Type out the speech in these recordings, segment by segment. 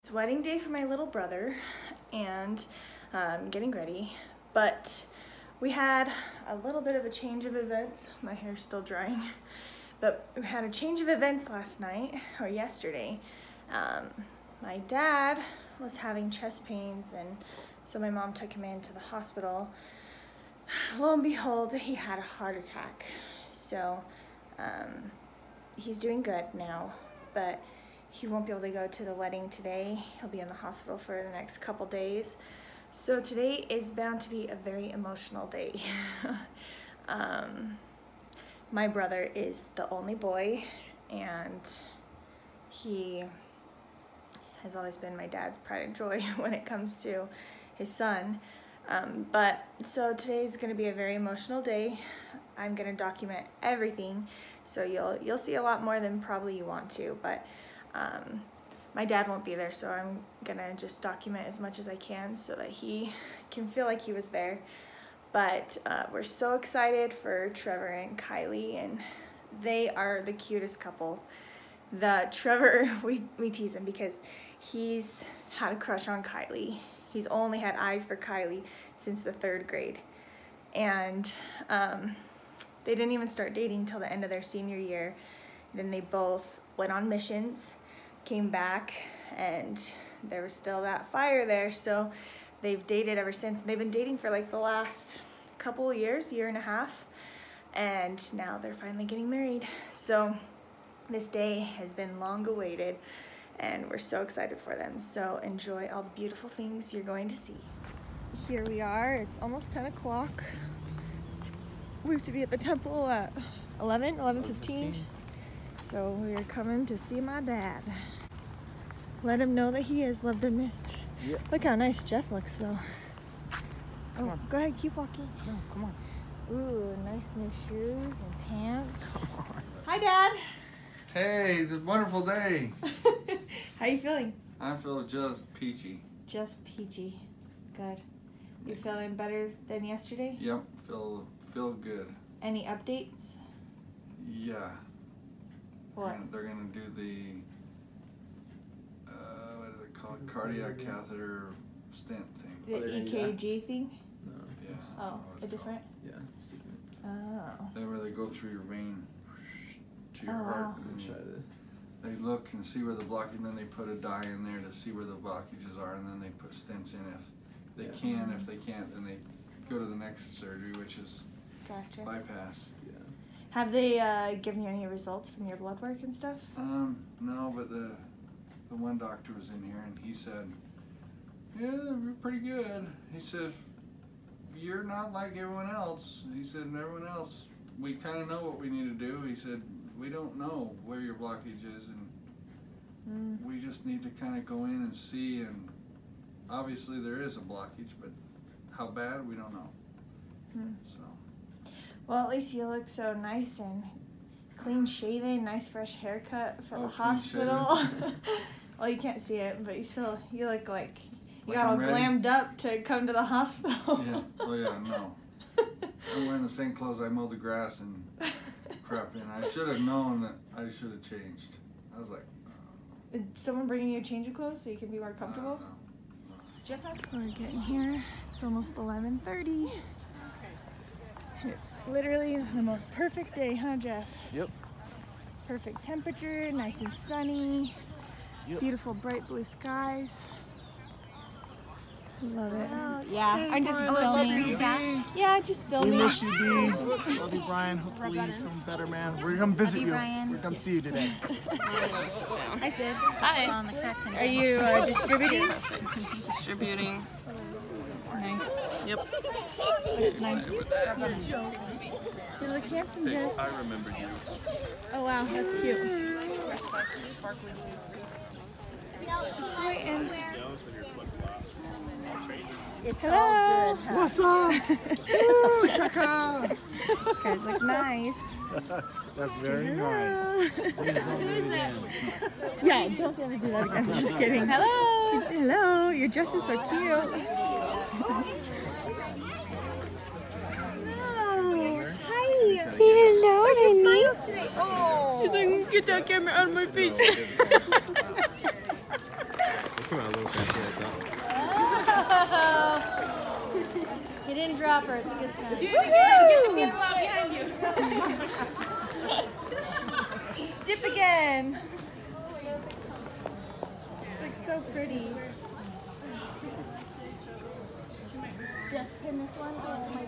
It's wedding day for my little brother, and getting ready, but we had a little bit of a change of events. My hair's still drying, but we had a change of events last night, or yesterday. My dad was having chest pains, and so my mom took him into the hospital. Lo and behold, he had a heart attack. So he's doing good now, but he won't be able to go to the wedding today. He'll be in the hospital for the next couple days. So today is bound to be a very emotional day. My brother is the only boy, and he has always been my dad's pride and joy when it comes to his son. But so today is going to be a very emotional day. I'm going to document everything, so you'll see a lot more than probably you want to, but my dad won't be there, so I'm gonna just document as much as I can so that he can feel like he was there. But we're so excited for Trevor and Kylee, and they are the cutest couple. Trevor, we tease him because he's had a crush on Kylee. He's only had eyes for Kylee since the 3rd grade. And they didn't even start dating until the end of their senior year. Then they both went on missions, came back, and there was still that fire there, so they've dated ever since. They've been dating for like the last couple of years, year and a half, and now they're finally getting married. So this day has been long awaited, and we're so excited for them. So enjoy all the beautiful things you're going to see. Here we are. It's almost 10 o'clock. We have to be at the temple at 11:15. So we're coming to see my dad. Let him know that he is loved and missed. Yeah. Look how nice Jeff looks, though. Come on. Go ahead, keep walking. No, come on. Ooh, nice new shoes and pants. Come on. Hi, Dad. Hey, it's a wonderful day. How you feeling? I feel just peachy. Just peachy. Good. You feeling better than yesterday? Yep, feel good. Any updates? Yeah. What? They're gonna do the what is it called? Cardiac catheter stent thing. The EKG thing? No. Yeah. Oh, a different? Yeah, it's different. Oh. They where they go through your vein to your heart. Wow. And Try to. they look and see where the blockage, and then they put a dye in there to see where the blockages are, and then they put stents in if they can. If they can't, then they go to the next surgery, which is Gotcha. bypass. Yeah. Have they given you any results from your blood work and stuff? No, but the one doctor was in here, and he said, yeah, we're pretty good. He said, you're not like everyone else. He said, everyone else, we kind of know what we need to do. He said, we don't know where your blockage is, and we just need to kind of go in and see, and obviously there is a blockage, but how bad, we don't know. So. Well, at least you look so nice and clean shaven, nice fresh haircut for the hospital. Well, you can't see it, but you look like you got all glammed up to come to the hospital. Yeah. Oh yeah, no. I'm wearing the same clothes I mowed the grass and crap in. I should have known that I should have changed. I was like, Is someone bringing you a change of clothes so you can be more comfortable? No. Jeff, we're getting here. It's almost 11:30. It's literally the most perfect day, huh, Jeff? Yep. Perfect temperature, nice and sunny. Yep. Beautiful bright blue skies. Love it. Yeah, hey, I'm just filming. Yeah, just filming. We miss you, D. Love you, Brian. Hopefully you're feeling better, man. We're gonna visit you. Brian. We're gonna see you today. Hi, Sid. Hi. Are you distributing? Distributing. Nice. Yep. That's nice. You look handsome, Jeff. I remember you. Oh wow, that's cute. Hello. What's up? Woo, Shaka. You guys look nice. That's very nice. Who's that? Yeah, don't ever do that again. Just kidding. Hello. Hello. Your dress is so cute. Hi. Hello. Where's your smiles today? Oh. Get that camera out of my face. come out a little fancy like that. You didn't drop her, it's a good sign. Do it again. Get the people out behind you. Dip again. Looks so pretty. Jeff, pin this one.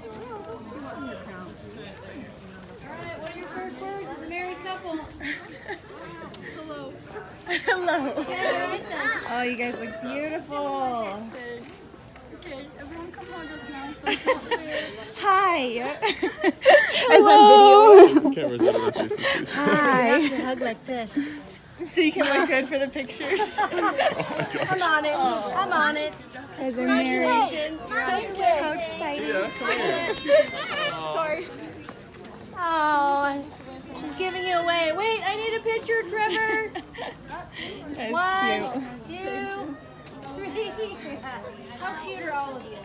Alright, what are your first words as a married couple? Hello. Yeah, right then. Oh, you guys look beautiful. Thanks. Okay, everyone come hug us now. So Hi. hello. Cameras out of our faces, please. You Hi. have to hug like this. So you can look good for the pictures. I'm on it. I'm on it. Guys are married. Congratulations. Thank you. How exciting. Sorry. Oh, she's giving you away. Wait, I need a picture, Trevor. That's 1, cute. 2, 3. How cute are all of you?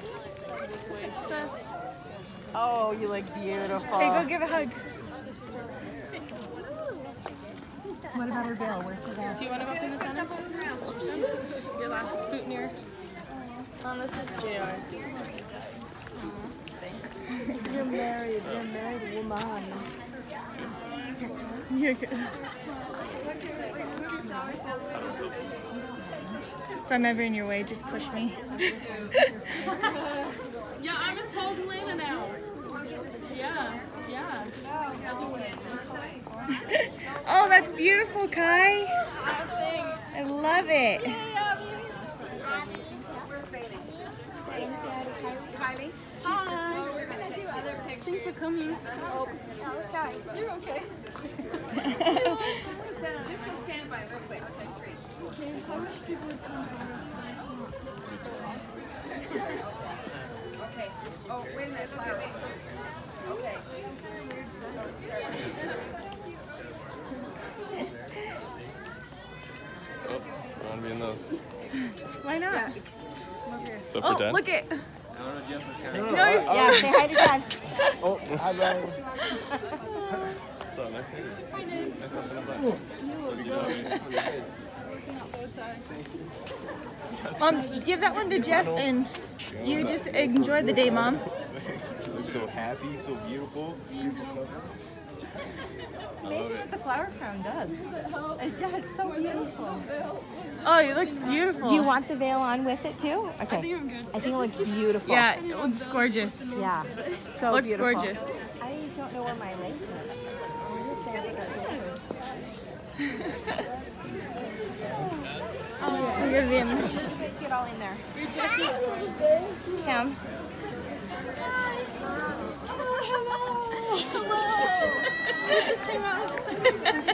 Oh, you look beautiful. Hey, go give a hug. What about her veil? Where's her veil? Do you want to go up in the center? Your last boutonniere. This is JR's. You're married woman. You're good. If I'm ever in your way, just push me. Yeah, I'm as tall as Elena now. Yeah. Oh, that's beautiful, Kai. I love it. Kylie. Thanks for coming. Oh, sorry. You're okay. Just go stand by real quick. Okay, great. Okay, how much people would come to us? Okay. Oh, wait a minute. Flower. Okay. Oh, I want to be in those. Why not? So for Oh, Dad? look it. Yeah, say hi to Dad. Oh, hi, Brian. What's up? Nice meeting you. Nice open up. Give that one to Jeff and you just enjoy the day, Mom. You look so happy, so beautiful. Amazing what the flower crown does. Yeah, it's so beautiful. Oh, it looks beautiful. Do you want the veil on with it too? Okay. I think I'm good. I think it looks beautiful. Yeah, it looks gorgeous. Yeah. So Looks beautiful. gorgeous. I don't know where my lace is. You're Vim. Get all in there. Kim. You just came out with the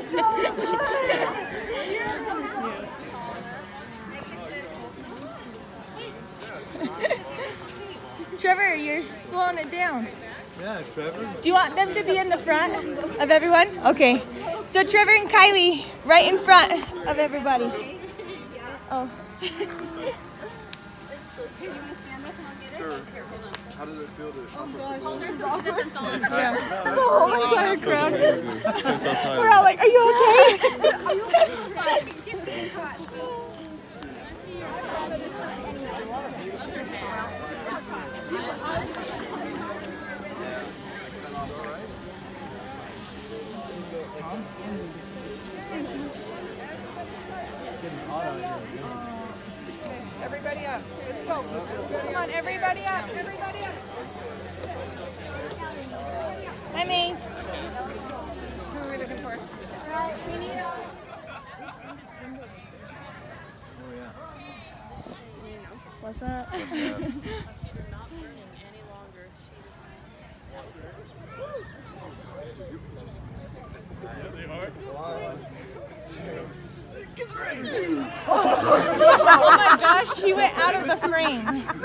Trevor, you're slowing it down. Yeah, Trevor. Do you want them to be in the front of everyone? Okay. So Trevor and Kylie, right in front of everybody. Oh. It's so sweet. You want to stand up and I'll get it? Sure. Here, hold on. How does it feel to Oh gosh. Hold her so she doesn't fall off. Yeah. The whole entire crowd. We're all like, are you okay? She keeps getting caught. Everybody up. Let's go. Come on, everybody up. Everybody up. Hi, Mace. Who are we looking for? What's up? Oh my gosh, he went out of the frame.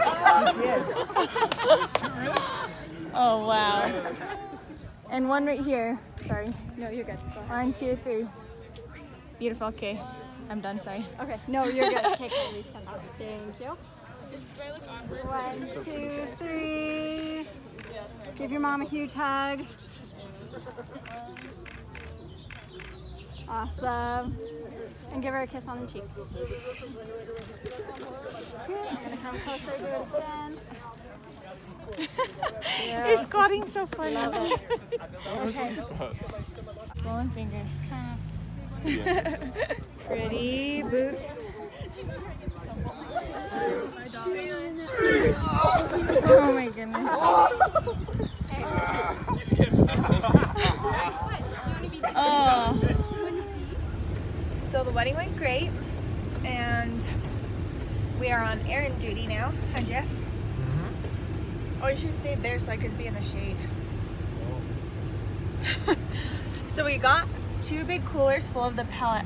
Oh wow. And one right here. Sorry. No, you're good. 1, 2, 3. Beautiful. Okay. I'm done. Sorry. Okay, no, you're good. Okay, at least 10. Thank you. 1, 2, 3. Give your mom a huge hug. Awesome. And give her a kiss on the cheek. I'm gonna come closer, do it again. Yeah. You're squatting so funny. Okay. Swollen fingers. Yeah. Pretty boots. Oh my goodness. Oh. So the wedding went great, and we are on errand duty now. Hi, Jeff. Oh, you should have stayed there so I could be in the shade. So we got 2 big coolers full of the pellet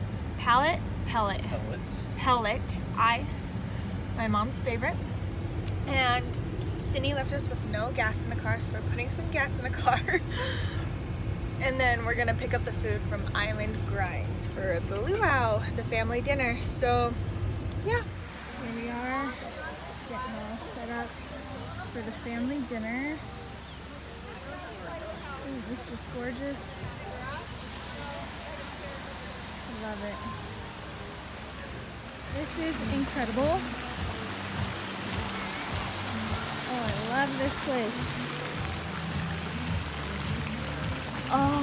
ice, my mom's favorite. And Cindy left us with no gas in the car, so we're putting some gas in the car. And then we're gonna pick up the food from Island Grinds for the luau, the family dinner. So yeah, here we are, getting all set up for the family dinner. Ooh, this is just gorgeous. Love it. This is incredible. Oh, I love this place. Oh,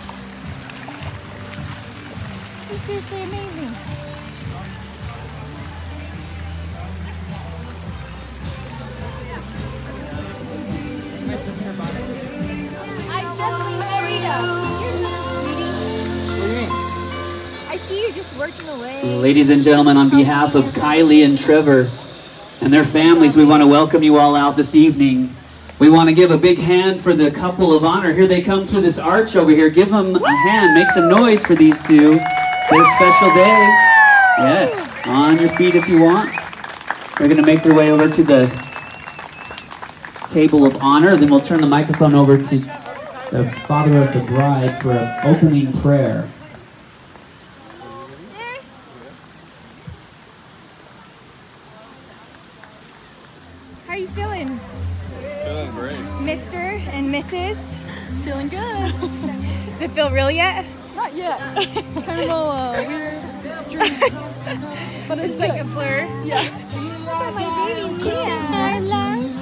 this is seriously amazing. I definitely married him. I see you just working away. Ladies and gentlemen, on behalf of Kylee and Trevor and their families, we want to welcome you all out this evening. We want to give a big hand for the couple of honor. Here they come through this arch over here. Give them a hand. Make some noise for these two. Their special day. Yes, on your feet if you want. They're going to make their way over to the table of honor. Then we'll turn the microphone over to the father of the bride for an opening prayer. How are you feeling? Feeling great. Mr. and Mrs. Feeling good. Does it feel real yet? Not yet. Kind of a weird dream. But it's Like good. a blur. Yeah. Oh, my baby Mia.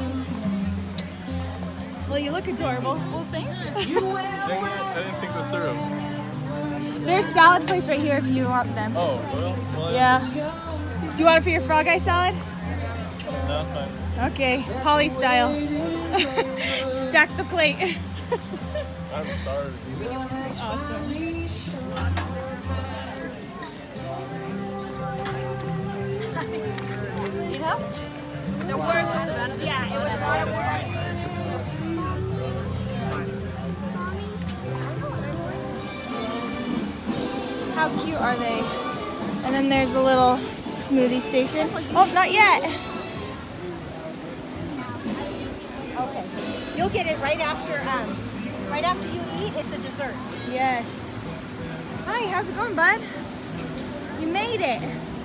Well, you look adorable. Well, thank you. I didn't think this through. There's salad plates right here if you want them. Oh, well, Yeah. Do you want it for your frog eye salad? no, it's fine. Okay, Holly style. Stack the plate. I'm sorry. Awesome. Need help? The work was yeah, it was a lot of work. How cute are they? And then there's a little smoothie station. Oh, not yet. Okay. You'll get it right after you eat. It's a dessert. Yes. Hi, how's it going, bud? You made it.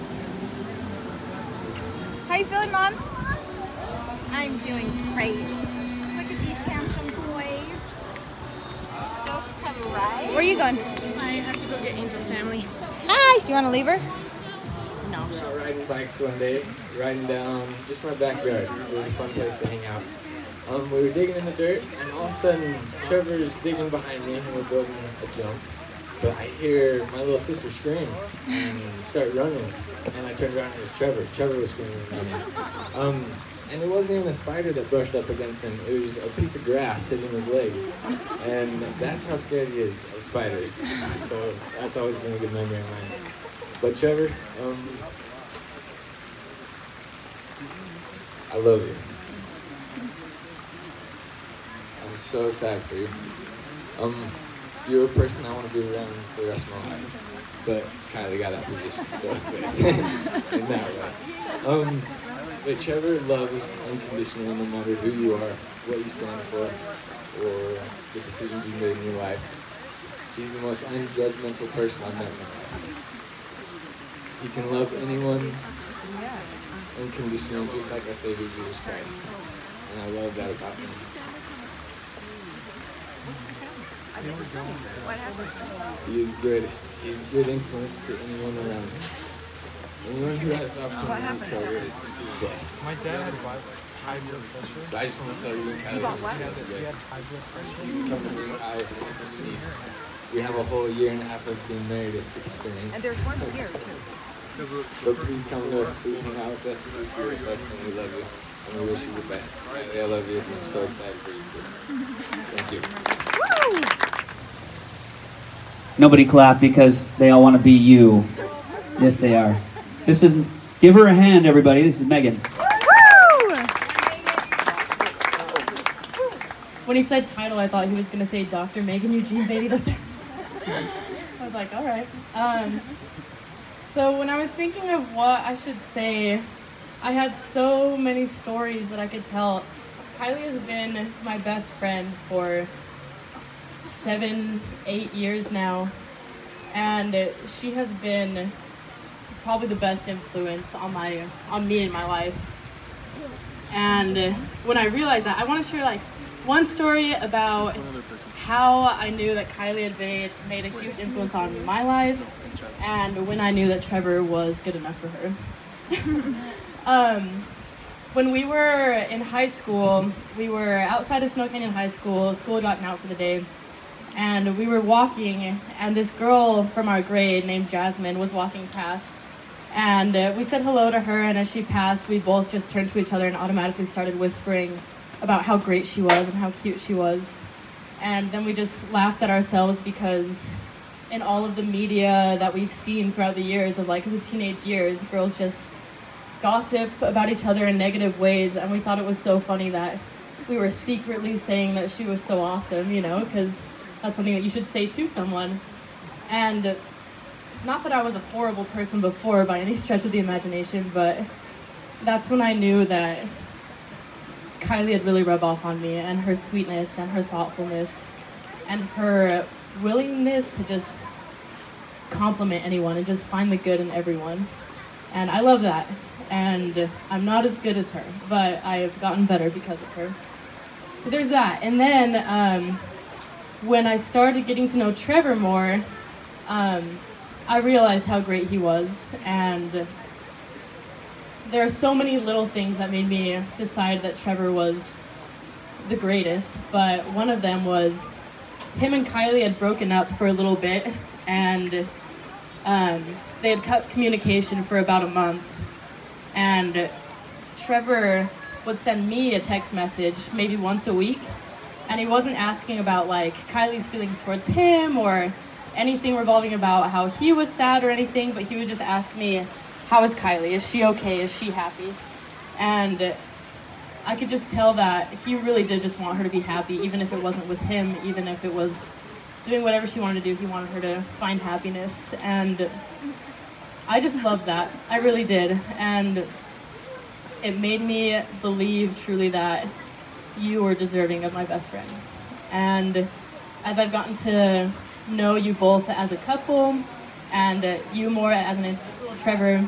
How you feeling, Mom? I'm doing great. Look at these handsome boys. Stokes have arrived. Where are you going? I have to go get Angel's family. Hi. Do you want to leave her? I was out riding bikes one day, riding down just my backyard. It was a fun place to hang out. We were digging in the dirt, and all of a sudden, Trevor's digging behind me, and we're building a jump. But I hear my little sister scream and start running, and I turned around and it was Trevor. Trevor was screaming and running. And it wasn't even a spider that brushed up against him. It was a piece of grass hitting his leg. And that's how scared he is of spiders. So that's always been a good memory of mine. But Trevor, I love you. I'm so excited for you. You're a person I want to be around for the rest of my life. But Kylee got that position, so in that way. But Trevor loves unconditionally no matter who you are, what you stand for, or the decisions you made in your life. He's the most unjudgmental person I've met in my life. He can love anyone unconditionally, just like our Savior Jesus Christ. And I love that about him. I What happened? He is good. He's a good influence to anyone around him. Anyone who has the opportunity to meet Trevor is the best. My dad had high blood pressure. So I just want to tell you, Kylee, He had high blood pressure. you can come to me. We have a whole year and a half of being married experience. And there's 1 year too. But please come to us. Please hang out with us. Please be with us. And we love you. And we wish you the best. Kylee, I love you. And I'm so excited for you too. Thank you. Woo! Nobody clap because they all want to be you. Yes, they are. This is, give her a hand, everybody. This is Megan. When he said title, I thought he was going to say Dr. Megan Eugene Beatty III. I was like, all right. So when I was thinking of what I should say, I had so many stories that I could tell. Kylee has been my best friend for 7, 8 years now, and she has been probably the best influence on me in my life. And when I realized that, I want to share like one story about how I knew that Kylee had made a huge influence on my life, and when I knew that Trevor was good enough for her. When we were in high school, we were outside of Snow Canyon High School. School had gotten out for the day, and we were walking, and this girl from our grade named Jasmine was walking past, and we said hello to her, and as she passed, we both just turned to each other and automatically started whispering about how great she was and how cute she was. And then we just laughed at ourselves because in all of the media that we've seen throughout the years of like the teenage years, girls just gossip about each other in negative ways, and we thought it was so funny that we were secretly saying that she was so awesome, you know, because that's something that you should say to someone. And not that I was a horrible person before by any stretch of the imagination, but that's when I knew that Kylee had really rubbed off on me, and her sweetness and her thoughtfulness and her willingness to just compliment anyone and just find the good in everyone. And I love that. And I'm not as good as her, but I have gotten better because of her. So there's that. And then when I started getting to know Trevor more, I realized how great he was. And there are so many little things that made me decide that Trevor was the greatest, but one of them was him and Kylee had broken up for a little bit, and they had cut communication for about a month, and Trevor would send me a text message maybe once a week, and he wasn't asking about like Kylie's feelings towards him or anything revolving about how he was sad or anything, but he would just ask me, how is Kylee? Is she okay? Is she happy? And I could just tell that he really did just want her to be happy, even if it wasn't with him, even if it was doing whatever she wanted to do, he wanted her to find happiness. And I just loved that. I really did. And it made me believe truly that you were deserving of my best friend. And as I've gotten to know you both as a couple, and you more as an individual, Trevor,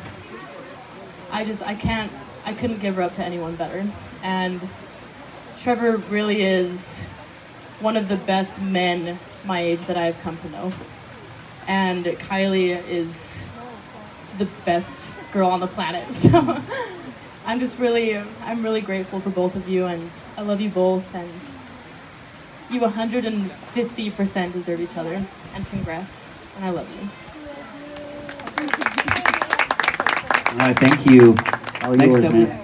I couldn't give her up to anyone better. And Trevor really is one of the best men my age that I've come to know. And Kylee is the best girl on the planet. So I'm really grateful for both of you, and I love you both, and you 150% deserve each other, and congrats, and I love you. All right, thank you. All yours, man.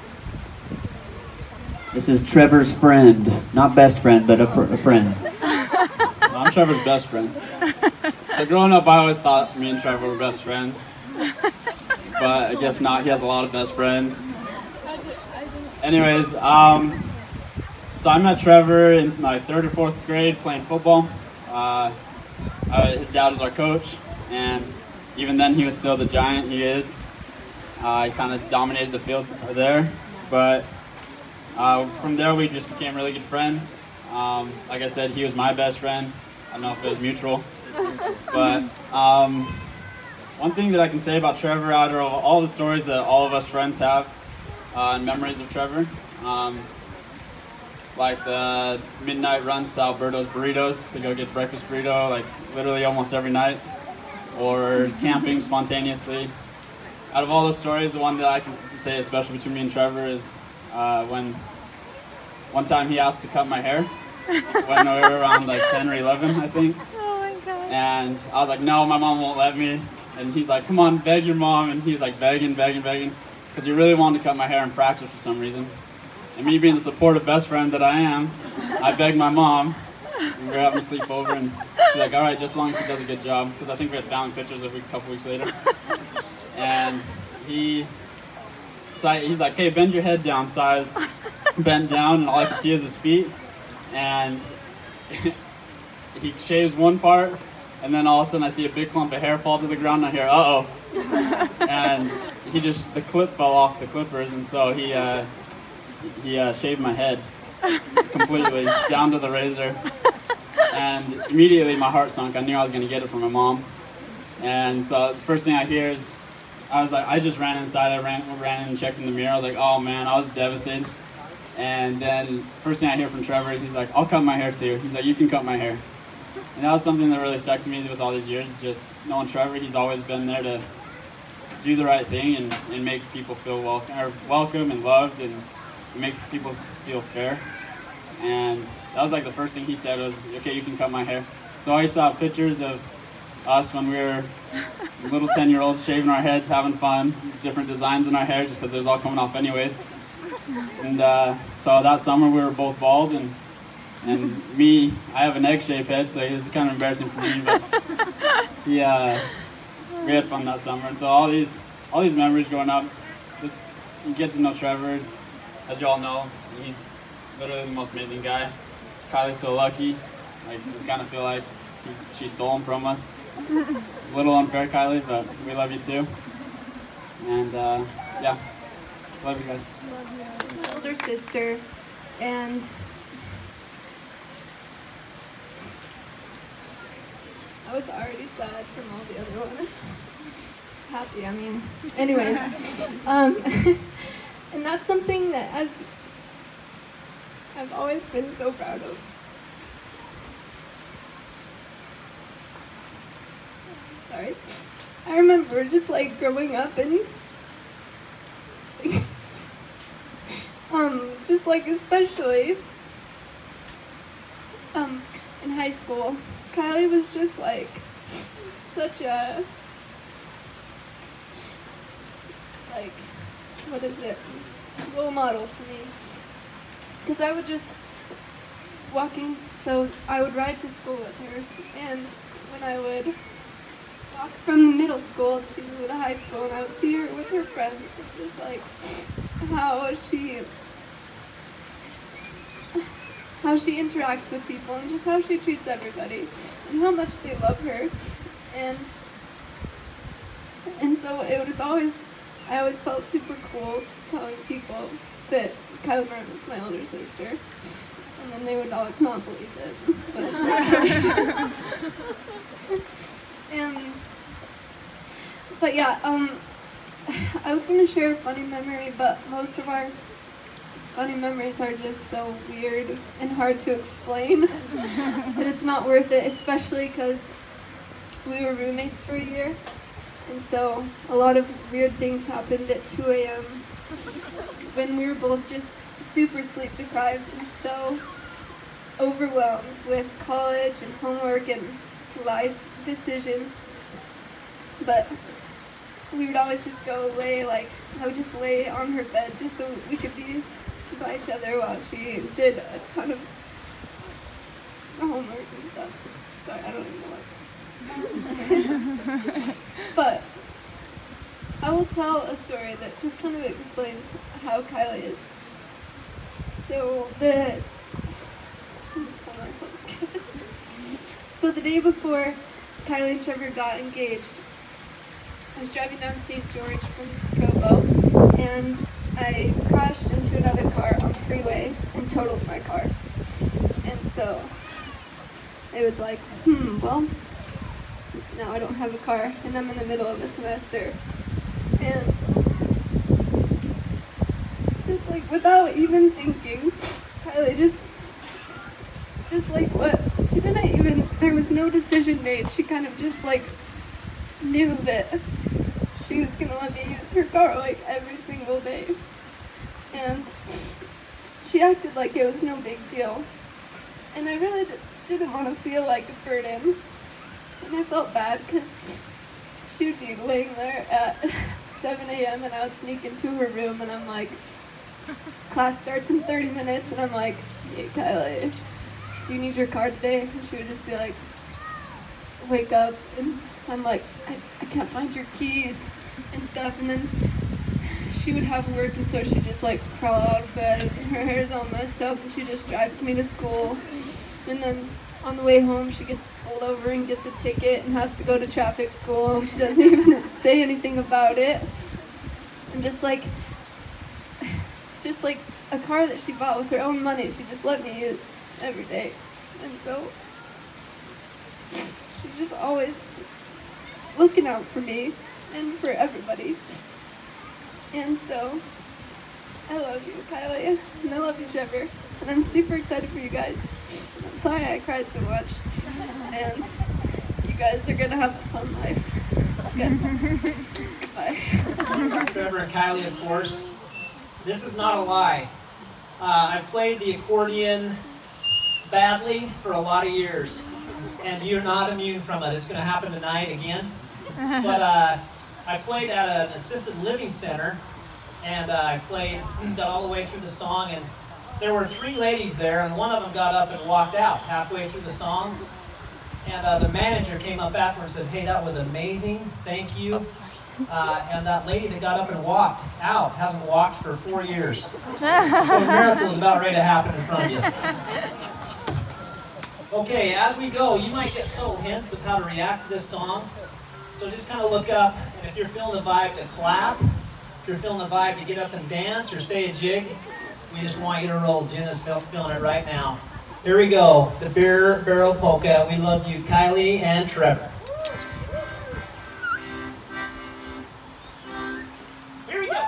This is Trevor's friend. Not best friend, but a friend. I'm Trevor's best friend. So growing up, I always thought me and Trevor were best friends. But I guess not. He has a lot of best friends. Anyways, so I met Trevor in my 3rd or 4th grade playing football. His dad was our coach, and even then he was still the giant he is. He kind of dominated the field there, but from there we just became really good friends. Like I said, he was my best friend. I don't know if it was mutual, but one thing that I can say about Trevor, out of all the stories that all of us friends have and memories of Trevor, like the midnight runs to Alberto's Burritos to go get breakfast burrito, like literally almost every night, or camping spontaneously. Out of all those stories, the one that I can say especially between me and Trevor is when one time he asked to cut my hair when we were around like 10 or 11, I think. Oh my God. And I was like, no, my mom won't let me. And he's like, come on, beg your mom. And he's like begging, because he really wanted to cut my hair in practice for some reason. And me being the supportive best friend that I am, I begged my mom. And we were having a sleepover, and she's like, all right, just as long as she does a good job. Because I think we had found pictures a couple weeks later. And he's like, hey, bend your head down. So I was bent down, and all I could see is his feet. And he shaves one part, and then all of a sudden I see a big clump of hair fall to the ground, and I hear, uh-oh. And the clip fell off the clippers, and so he shaved my head completely down to the razor. And immediately my heart sunk. I knew I was going to get it from my mom. And so the first thing I hear is, I just ran inside. I ran in and checked in the mirror. I was like, oh man, I was devastated. And then first thing I hear from Trevor is he's like, I'll cut my hair too. He's like, you can cut my hair. And that was something that really stuck to me with all these years, just knowing Trevor. He's always been there to do the right thing and make people feel welcome and loved, and make people feel fair. And that was like the first thing he said was, okay, you can cut my hair. So I saw pictures of us when we were little 10-year-olds shaving our heads, having fun, different designs in our hair just because it was all coming off anyways. And so that summer we were both bald, and me, I have an egg-shaped head, so it was kind of embarrassing for me, but we had fun that summer. And so all these memories growing up, just you get to know Trevor. As you all know, he's literally the most amazing guy. Kylie's so lucky. Like, we kind of feel like she stole him from us. A little unfair, Kylie, but we love you too. And yeah, love you guys. My older sister, and I was already sad from all the other ones. Happy, I mean. Anyways, and that's something that I've always been so proud of. Sorry. I remember just like growing up and just like especially in high school, Kylie was just like such a role model for me, because I would just so I would ride to school with her, and when I would walk from middle school to the high school and I would see her with her friends, and just like how she interacts with people and just how she treats everybody and how much they love her, and so it was I always felt super cool telling people that Kylee was my older sister, and then they would always not believe it, but it's okay. But yeah, I was going to share a funny memory, but most of our funny memories are just so weird and hard to explain that it's not worth it, especially because we were roommates for a year, and so a lot of weird things happened at 2 a.m. when we were both just super sleep deprived and so overwhelmed with college and homework and life decisions. But we would always just go lay, I would just lay on her bed just so we could be by each other while she did a ton of homework and stuff. Sorry, I don't even know what. But I will tell a story that just kind of explains how Kylie is. So the day before Kylee and Trevor got engaged, I was driving down St. George from Provo, and I crashed into another car on the freeway and totaled my car. And so it was like, well, now I don't have a car, and I'm in the middle of a semester. And just like without even thinking, Kylee, just like what, she didn't even, there was no decision made. She kind of just like knew that she was gonna let me use her car like every single day. And she acted like it was no big deal. And I really didn't want to feel like a burden. And I felt bad because she would be laying there at 7 a.m. and I would sneak into her room and I'm like, class starts in 30 minutes and I'm like, hey Kylee, do you need your car today? And she would just be like, wake up, and I'm like, I can't find your keys and stuff. And then she would have work, and so she'd just like crawl out of bed and her hair's all messed up and she just drives me to school. And then on the way home she gets pulled over and gets a ticket and has to go to traffic school. She doesn't even say anything about it. And just like a car that she bought with her own money, she just let me use every day. And so she's just always looking out for me and for everybody. And so I love you, Kylee, and I love you, Trevor, and I'm super excited for you guys. I'm sorry I cried so much, and you guys are gonna have a fun life. It's good. Bye. Trevor and Kylee, of course. This is not a lie. I played the accordion badly for a lot of years, and you're not immune from it. It's going to happen tonight again. But I played at an assisted living center, and got all the way through the song, and there were 3 ladies there, and one of them got up and walked out halfway through the song. And the manager came up after and said, hey, that was amazing, thank you. And that lady that got up and walked out hasn't walked for 4 years. So a miracle is about ready to happen in front of you. Okay, as we go, you might get subtle hints of how to react to this song. So just kind of look up, and if you're feeling the vibe, to clap. If you're feeling the vibe, to get up and dance or say a jig. We just want you to roll. Jen is feeling it right now. Here we go. The Beer Barrel Polka. We love you, Kylee and Trevor. Here we go.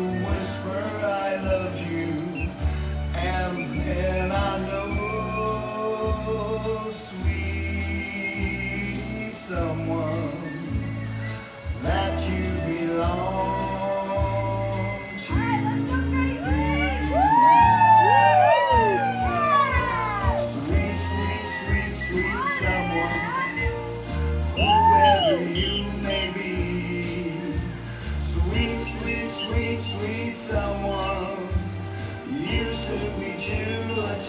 Whisper I love you, and then I know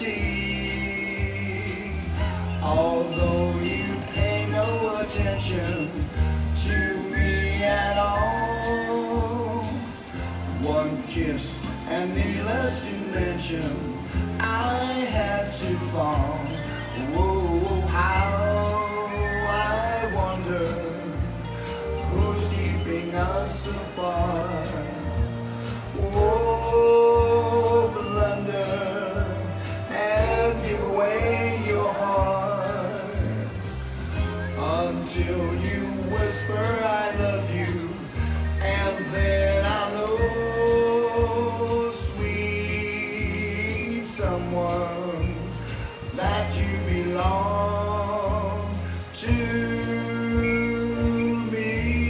see. Although you pay no attention to me at all, one kiss and needless to mention, I had to fall. Whoa, how I wonder who's keeping us apart. Whoa, blunder and give away your heart until you whisper I love you, and then I know, sweet someone, that you belong to me.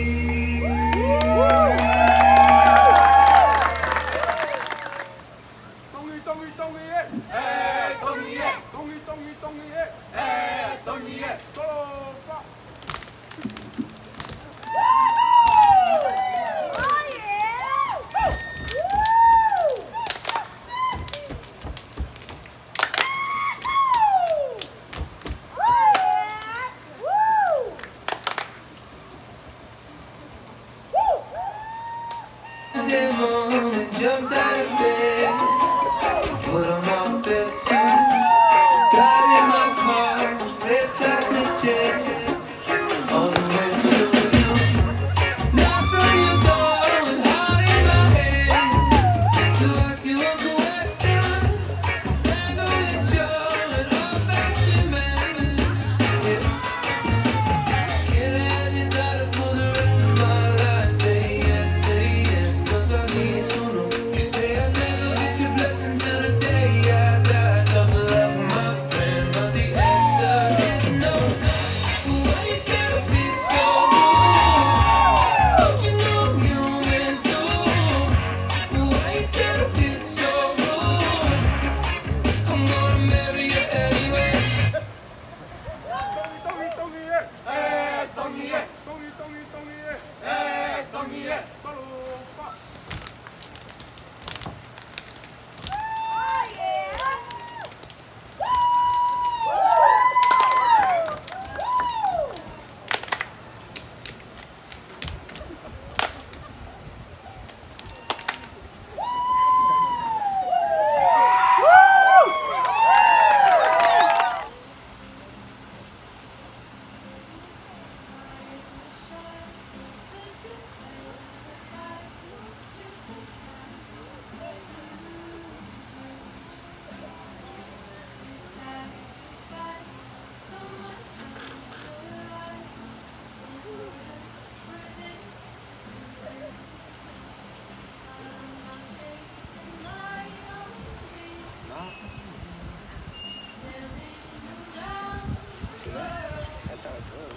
And jumped out of bed, put on my best suit, got in my car, raced like a jet, all the way to you. Knocked on your door with heart in my head to ask you a question, 'cause I know that you're an old-fashioned man. Yeah. Can't have you daughter for the rest of my life. Say yes, 'cause I need to know. You say I'll never get your blessing till the day I die. Tough love, my friend, but the answer is no. Why you gotta be so rude? Don't you know I'm human too? Why you gotta be so rude? I'm gonna marry you anyway. That's how it goes.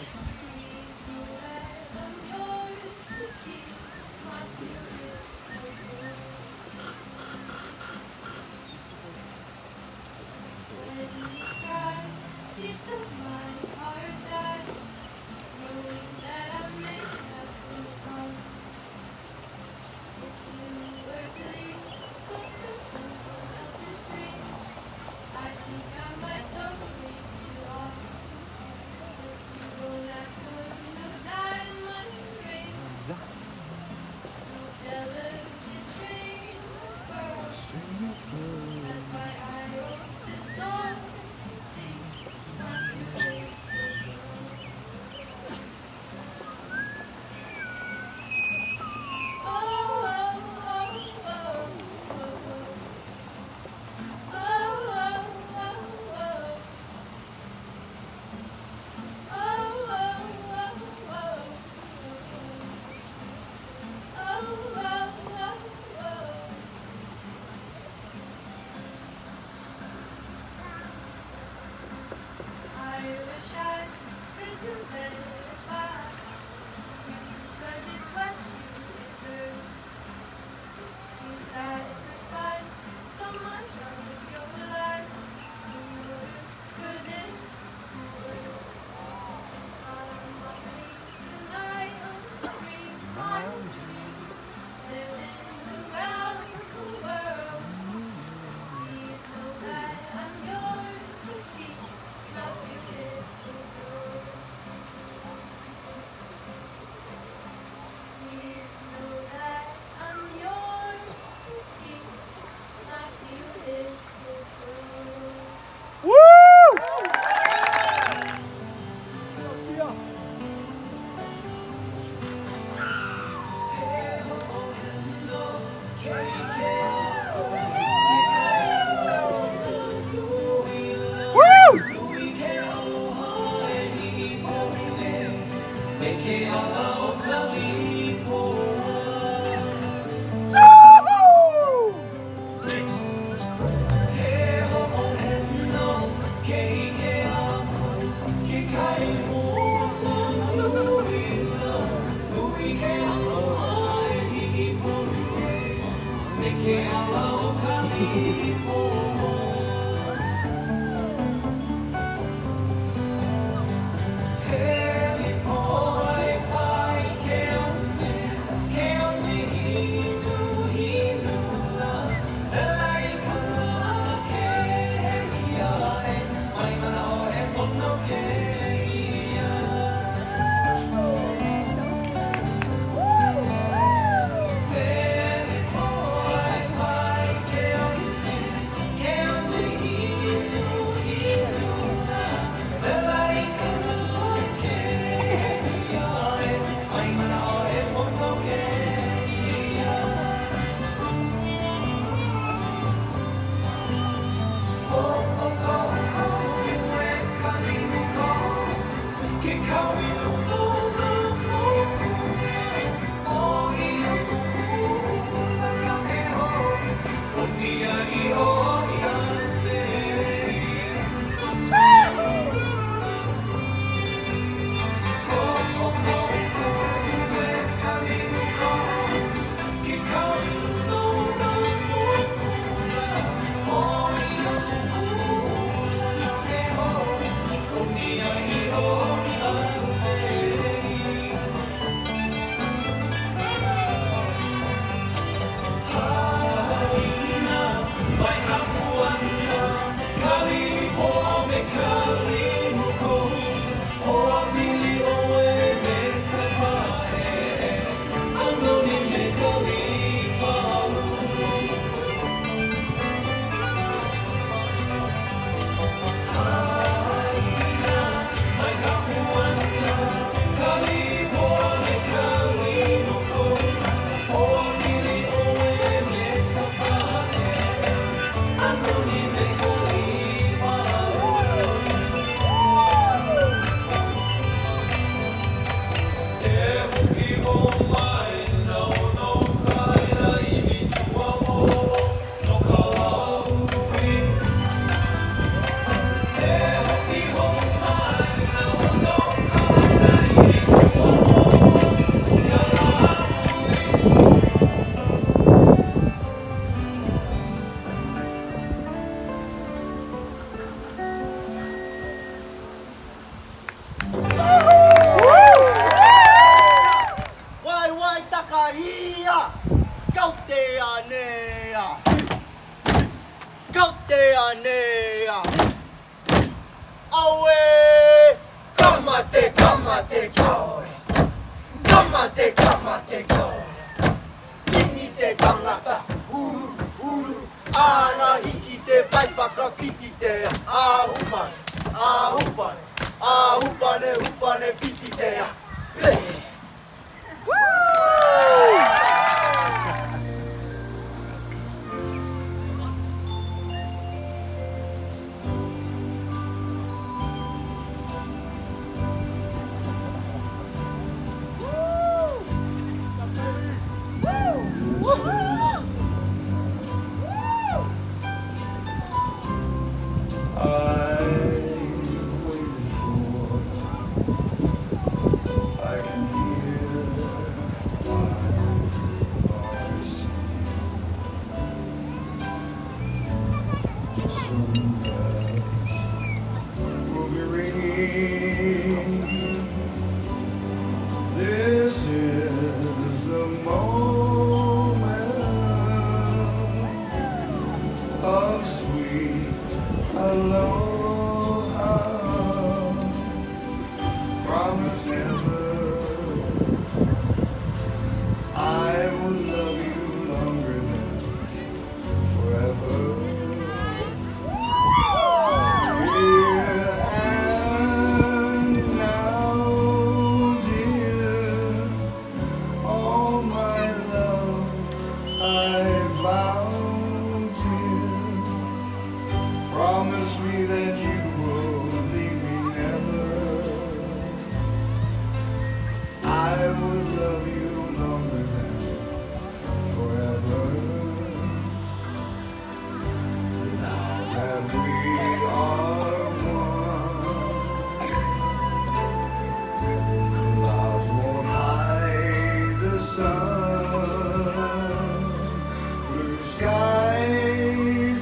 Skies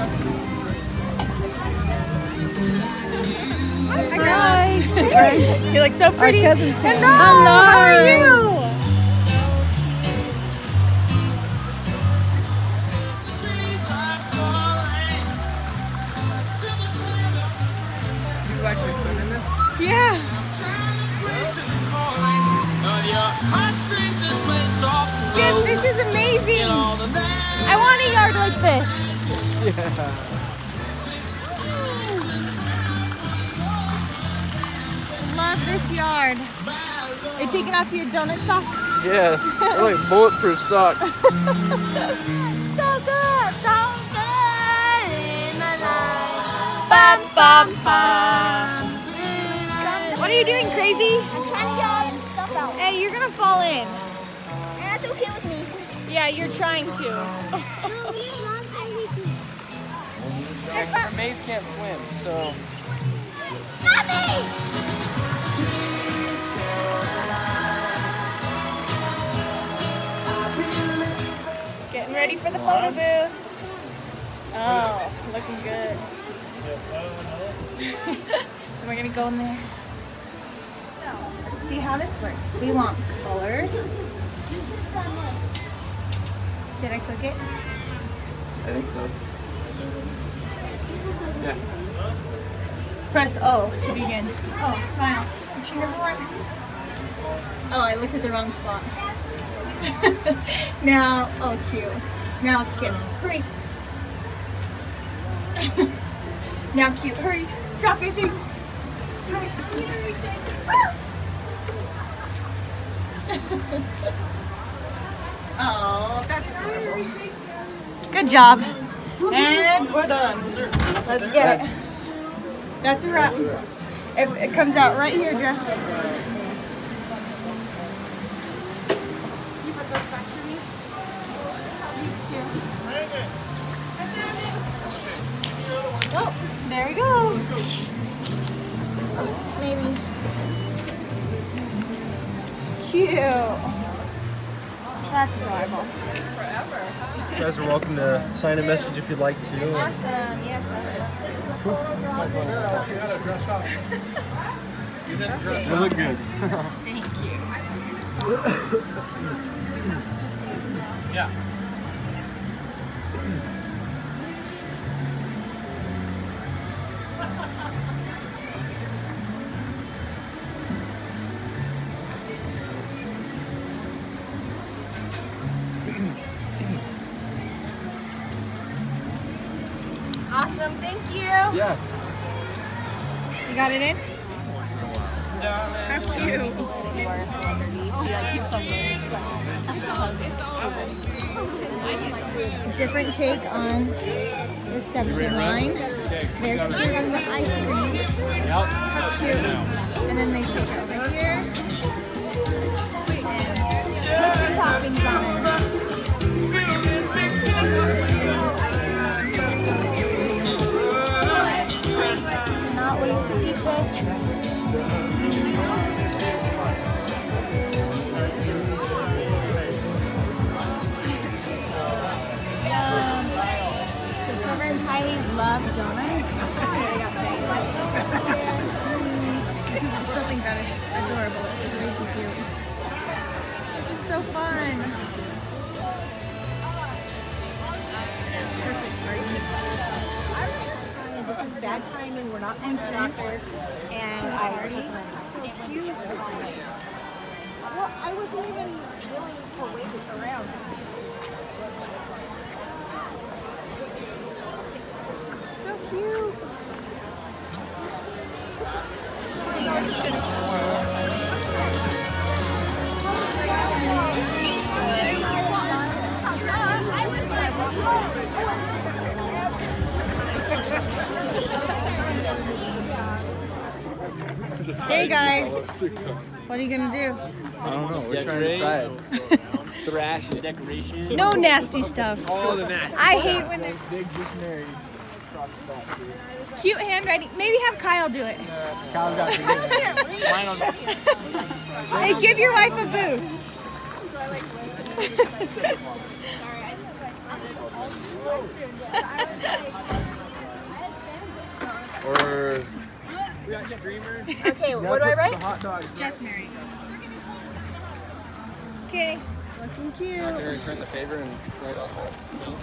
Hi. You look so pretty. cousin's Hello. How are you? You actually swim in this? Yeah. Jim, this is amazing. I want a yard like this. Yeah. Love this yard. Are you taking off your donut socks? Yeah, they're like bulletproof socks. So good. So good in my life. Bum, bum, bum. What are you doing, crazy? I'm trying to get all this stuff out. Hey, you're gonna fall in. And that's okay with me. Yeah, you're trying to. Maze can't swim, so. Mommy! Getting ready for the photo booth. Oh, looking good. Am I gonna go in there? No. Let's see how this works. We want color. Did I cook it? I think so. Yeah. Press O to begin. Oh, smile. Action number 1. Oh, I looked at the wrong spot. Now, oh cute. Now let's kiss. Hurry. Now cute. Hurry. Drop your things. Hurry. Oh, that's adorable. Good job. And we're done. Let's get it. That's a wrap. It comes out right here, Jeff. You put those back for me? These two. Oh, there we go. Oh, maybe. Cute. That's adorable. You guys are welcome to sign a message if you'd like to. Awesome. Yes, this is a Cool. You look good. Thank you. Yeah. Awesome, thank you. Yeah. You got it in? How cute. You are a celebrity. She keeps on going. Different take on reception line. They're serving the ice cream. How cute. And then they take it over here. And put the toppings on it. Cannot wait to eat this. So Trevor and Kylee love donuts. I still think that is adorable. It's way too cute. This is so fun. This is bad timing. We're not going to doctor. And I already so cute. Well, I wasn't even willing to wait around. So cute. Hey guys, what are you gonna do? I don't know. We're trying to decide. Thrash it. Decoration. No nasty stuff. All the nasty I stuff. hate when they're They just married. cute handwriting. Maybe have Kyle do it. Kyle's got to do it. Hey, give your wife a boost. streamers. Okay, what do I write? Hot dog. Just Mary. Okay, looking cute. Can I return the favor and write off that?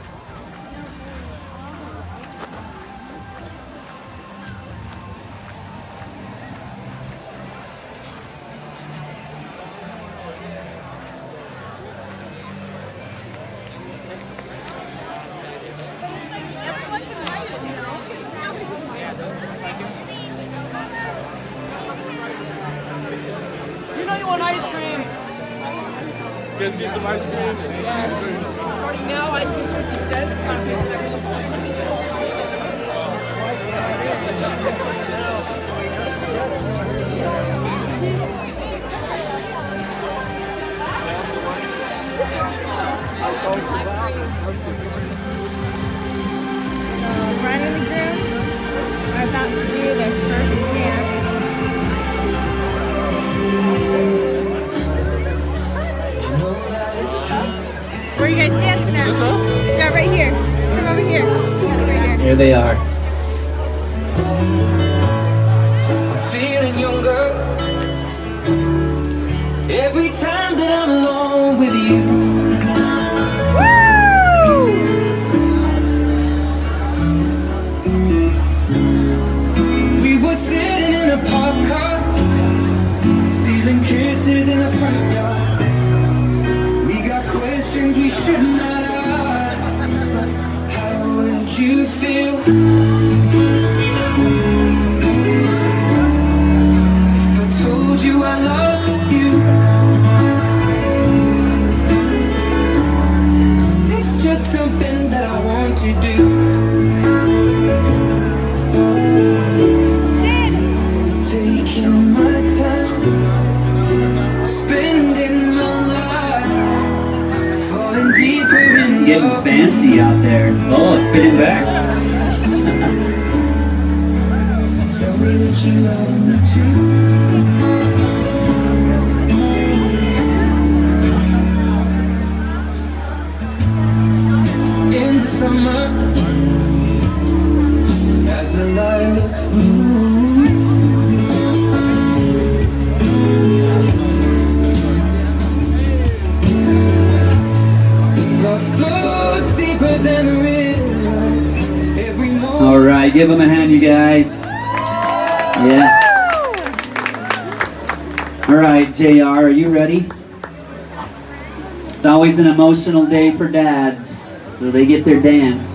You know you want ice cream. You guys get some ice cream? Starting now, ice cream 50 cents. Kind of Bride and the groom are about to do their first dance. Where are you guys dancing at? Is this us? Yeah, right here. Come over here. That's right here. Here they are. I'm feeling younger every time that I'm alone with you. We were sitting in a parked car, stealing kisses in the front yard. We got questions we should not ask, but how would you feel if I told you I love you? It's just something that I want to do. Taking my time, spending my life, falling deeper in Getting love. fancy out there. Oh, spinning back. Tell me that you love me too. In the summer, as the light looks blue, love flows deeper than a river. Every moment. All right, give them a hand, you guys. Yes. All right, JR, are you ready? It's always an emotional day for dads, so they get their dance.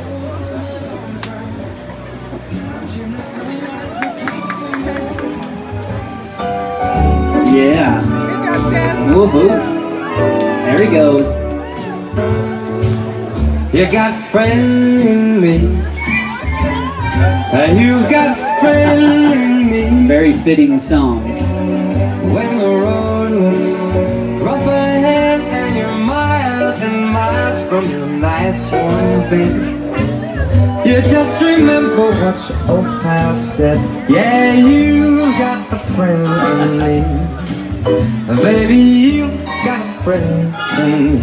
Yeah. Woohoo. There he goes. You got a friend in me, and you've got a friend in me. Very fitting song. When the road looks rough ahead and you're miles and miles from your nice one, baby, you just remember what your old pal said. Yeah, you got a friend in me, baby, you got a friend in me.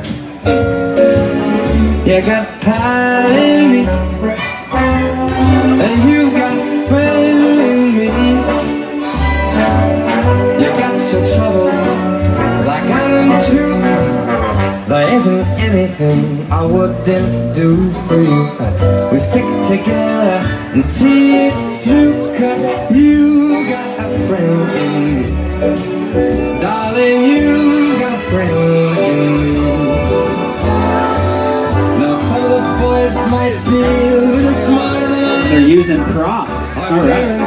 You got a pal in me, and you got a friend in me. You got your troubles, but I got them too. There isn't anything I wouldn't do for you. We stick together and see it through, 'cause you got a friend in me. Darling, you got a friend in me. Now some of the boys might be a little smarter than I am. They're using props. All right.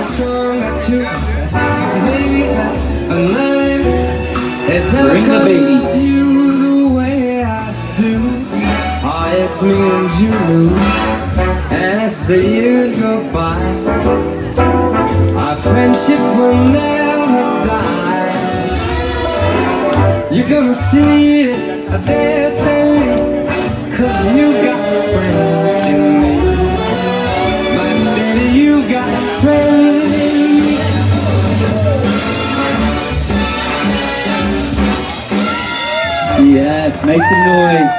Bring the baby. You the way I do. Oh, it's me and you. And as the years go by, our friendship will never die. You're gonna see it's a destiny, 'cause you got a friend in me. My baby, you got a friend in me. Yes, make some noise.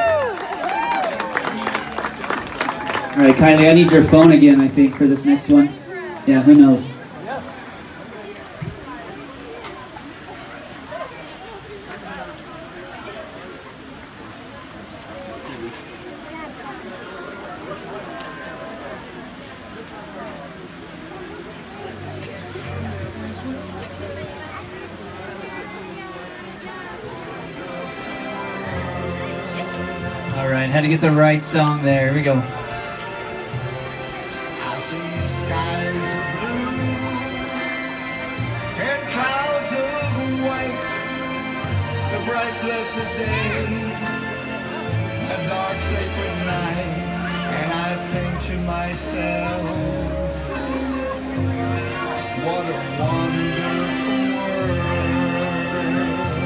All right, Kylie, I need your phone again, I think, for this next one. Yeah, who knows? right, had to get the right song there. Here we go. I see skies of blue and clouds of white, the bright blessed day, the dark sacred night, and I think to myself, what a wonderful world.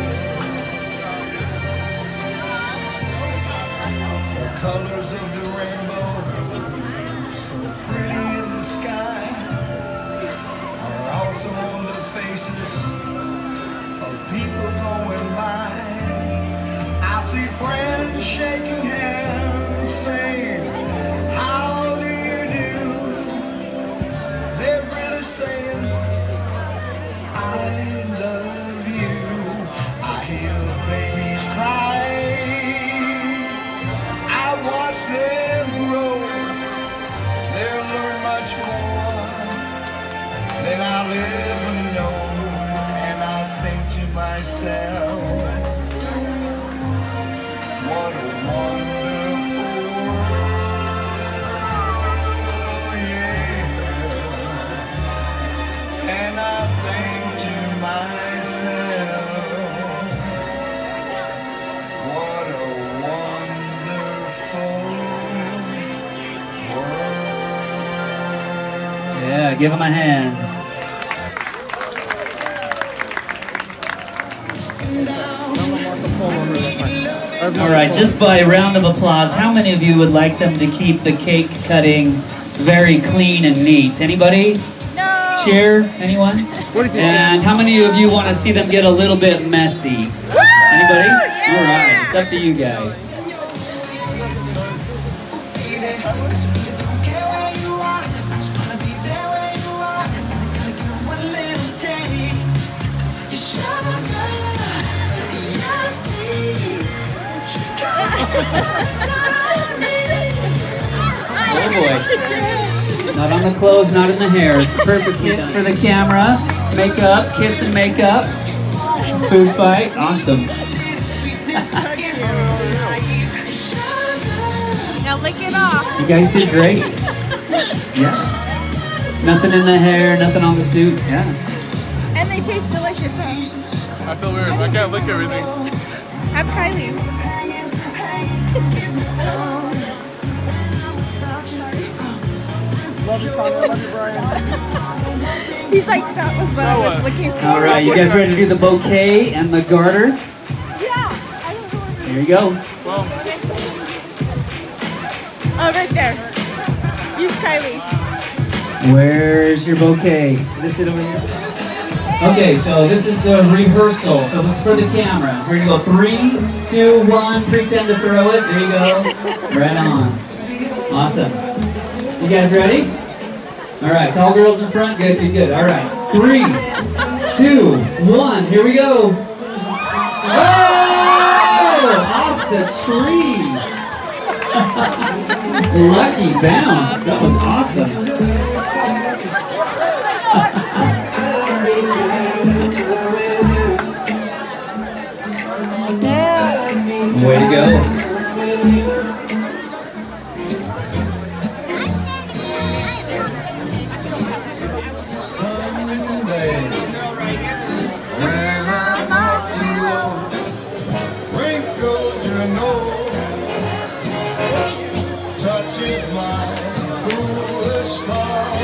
The colors of the rainbow, so pretty in the sky, are also on the faces of people going by. I see friends shaking hands, saying, how do you do? They're really saying, I love you. I hear babies cry, I watch them grow. They'll learn much more than I'll ever know. And I think to myself, what a wonderful world, yeah. And I think to myself, what a wonderful world. Yeah, give him a hand. All right, just by a round of applause, how many of you would like them to keep the cake cutting very clean and neat? Anybody? No. Cheer? Anyone? And how many of you want to see them get a little bit messy? Anybody? All right, it's up to you guys. Oh boy. Not on the clothes, not in the hair. Perfect kiss for the camera. Makeup, kiss and makeup. Food fight. Awesome. Now lick it off. You guys did great. Yeah. Nothing in the hair, nothing on the suit. Yeah. And they taste delicious, huh? I feel weird. I can't lick everything. Have Kylie. Love you, Tyler. Love you, Brian. He's like, that was what I was looking for. All right, you guys ready to do the bouquet and the garter? Yeah. Here you go. Well. Oh, right there. Use Kylie's. Where's your bouquet? Is this it over here? Okay, so this is the rehearsal. So this is for the camera. Here you go. 3, 2, 1. Pretend to throw it. There you go. Right on. Awesome. You guys ready? All right. Tall girls in front. Good, good, good. All right. 3, 2, 1. Here we go. Oh! Off the tree. Lucky bounce. That was awesome. Way to go. Someday, when I'm off the road, wrinkles your nose, touches my foolish heart.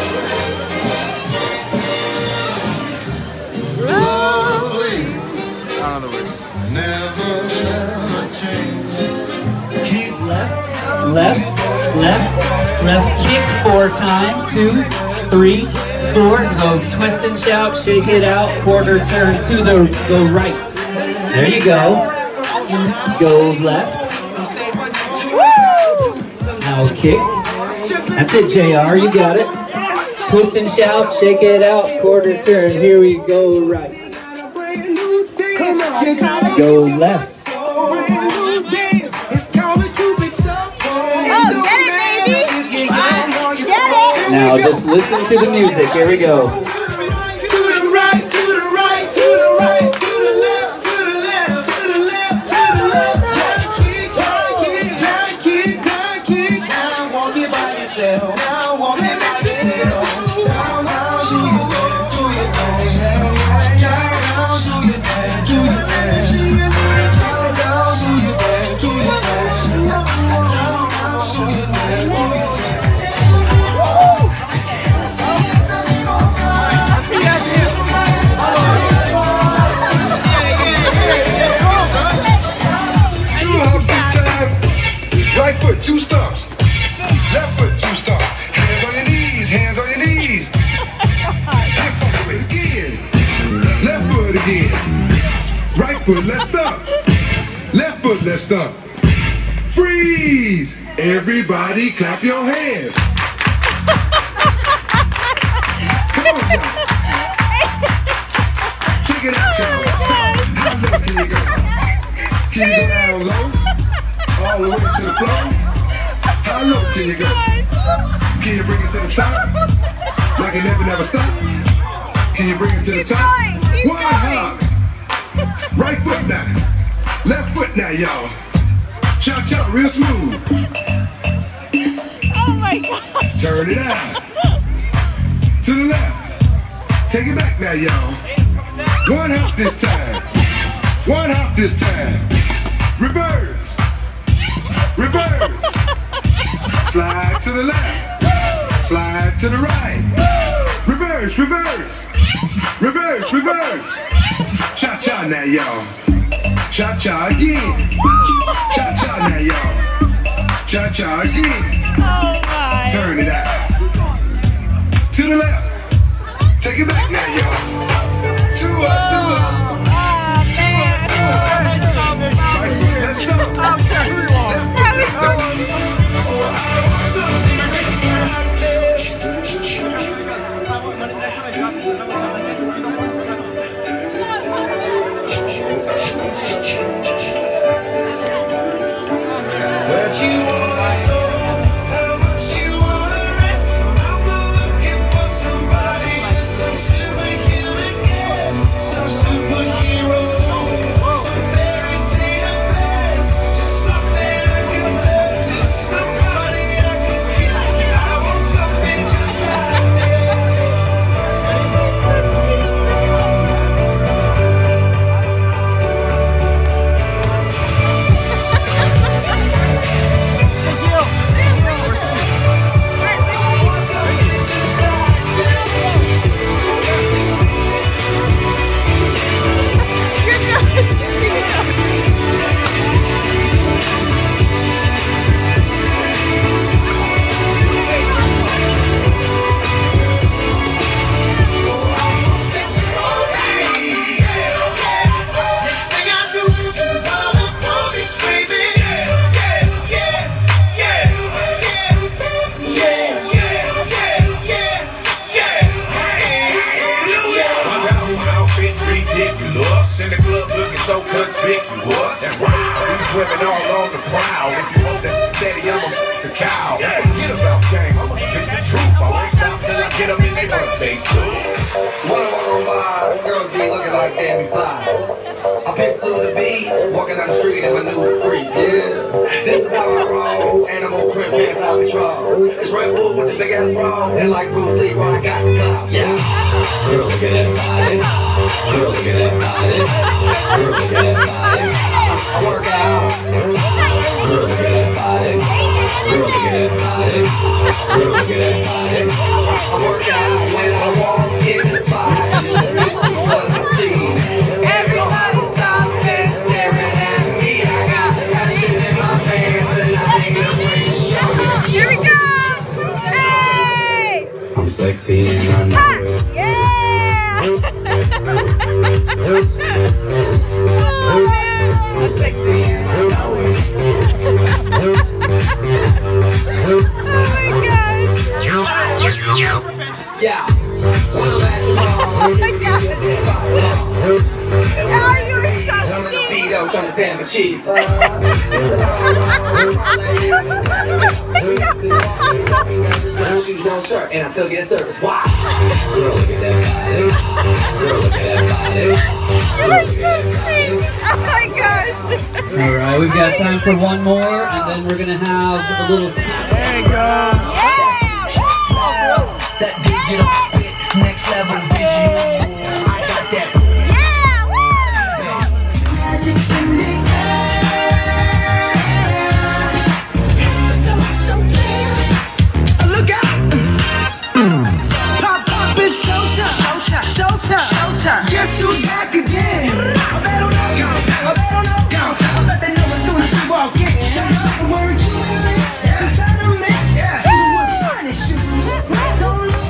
Lovely, I don't know the words. never change. Keep Left, left, left. Kick 4 times. 2, 3, 4. Go twist and shout. Shake it out. Quarter turn to the go right. There you go. Go left. Now kick. That's it, JR. You got it. Twist and shout. Shake it out. Quarter turn. Here we go. Right. Go left. Now just listen to the music. Here we go. to the right, to the right, to the right, to the left, to the left, to the left, to the left. foot, let's stomp. Left foot, let's stomp. Freeze! Everybody clap your hands. Come on now. Check it out, y'all. How low can you go? Can you go down low? All the way to the floor? How low can you go? Can you bring it to the top? Like it never stop? Can you bring it to the top? One hop. Right foot now. Left foot now, y'all. Cha-cha, real smooth. Oh my God. Turn it out. To the left. Take it back now, y'all. One hop this time. One hop this time. Reverse. Reverse. Slide to the left. Slide to the right. Reverse, reverse. Reverse, reverse. Cha-cha now, y'all. Cha-cha again. Cha-cha now, y'all. Cha-cha again. Oh my. Turn it out. To the left. Take it back now, y'all. Two ups, two ups. Two ups, two ups. Right foot, let's go. Left foot, let's go. Oh, I want something just like this. Where'd you wanna go? How much you wanna risk? I'm looking for somebody with some superhuman gifts, some superhero, some fairy tale best, just something I can turn to, somebody I can kiss. I want something just like in the club looking so conspicuous and wow, these women all on the prowl. If you hold that steady, I'm a cow. Forget about game, I'ma speak the truth. I won't stop till I get them in their birthday suit. When I walk on by, girls be looking like they be fly. I pimp to the beat, walking down the street in my new freak, yeah. This is how I roll, animal print pants out control. It's Red Bull with the big ass bra, and like Bruce Lee, I got the clout, yeah. Girl, look at that body. Girl, look at that body. Girl, look at that body. I work out. Girl, look at that body. Girl, look at that body. Girl, look at that body. I work out when I walk in the spot. This is what I see. Everybody stops and staring at me. I got passion in my pants and I ain't gonna wait to show you. Here we go. Hey. I'm sexy and I know it. Yeah. I'm sexy and I know it. Yeah. When I'm at the mall, I'm in the speedo trying to tan my cheeks. Shoes, no shirt, and I still get service. Wow. Girl, look at that body. Girl, look at that body. Girl, look at that body. Oh my gosh. All right, we've got time for one more, and then we're gonna have a little. There you go. That digital spit, next level visual. I got that. Yeah, woo! Magic in the air. Look out! Pop, pop, it's showtime. Showtime. Showtime. Showtime. Guess who's back again? Oh, they don't know. Oh, they don't know. I bet they know as soon as we walk in. Shut up and wearing jewelry. Inside the mix. Yeah. Who wants finest shoes? Don't look.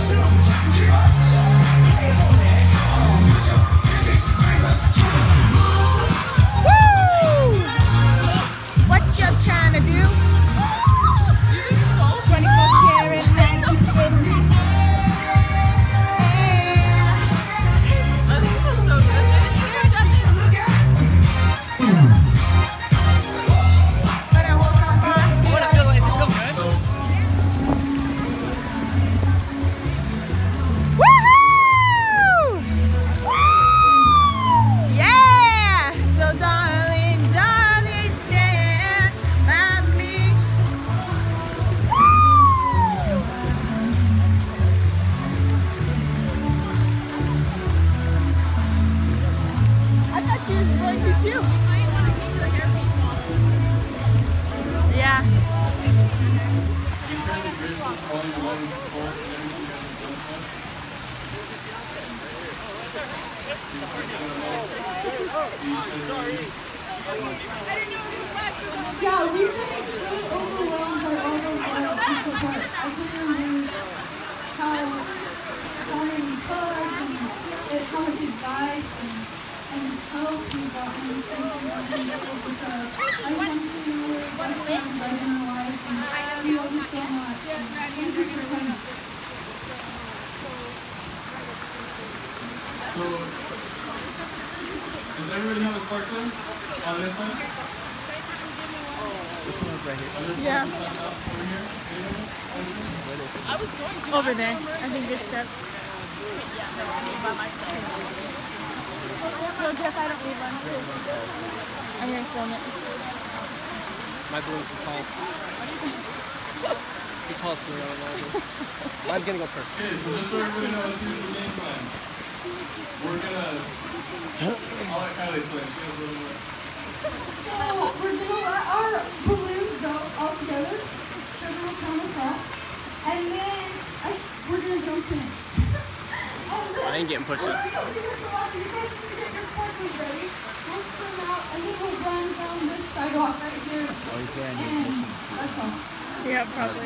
Yeah, we were really overwhelmed by all the water people, but I couldn't remember how many bugs and how much advice and help we got when we came to our people. So I want to really recognize right in our life and we love you so much. Thank you for coming. So, does everybody have a sparkler on this side? Yeah. Over here? I was going to. Over there. I think there's steps. So Jeff, I don't need one. I'm going to film it. My balloon's the tallest. The tallest balloon on the wall. Mine's going to go first. Okay, so just so everybody knows, here's the game plan. We're going to... I'll let Kylie explain. She has a little more. So we're going to let our balloons go all together. Trevor will count us off. And then we're going to jump in. I ain't getting pushed up. You guys need to get your sparklers ready. We'll swim out and then we'll run down this sidewalk right here. And that's all. Yeah, probably.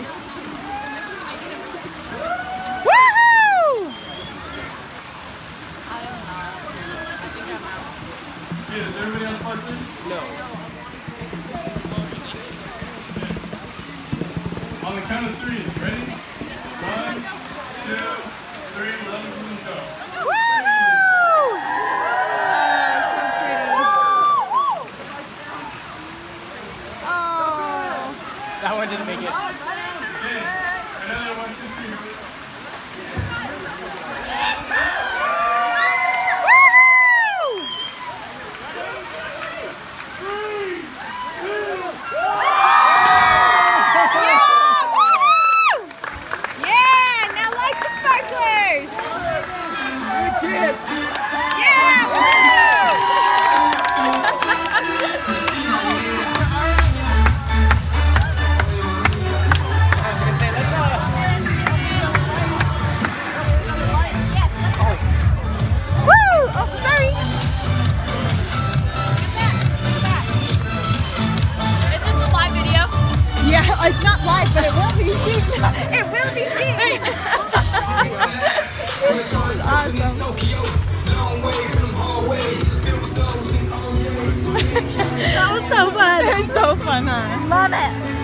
Woohoo! Okay, does everybody have sparklers? No. On the count of 3, ready? 1, 2, 3, let them go. That one didn't make it. Okay, another 1, 2, 3. It's not live, but it will be seen. It will be seen. That was so fun. It was so fun, huh? Love it.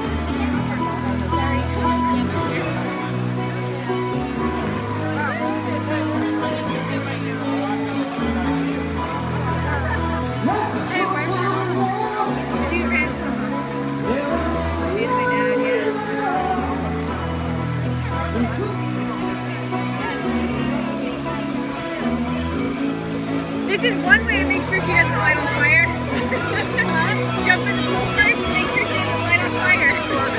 This is one way to make sure she doesn't light on fire. Jump in the pool first and make sure she doesn't light on fire.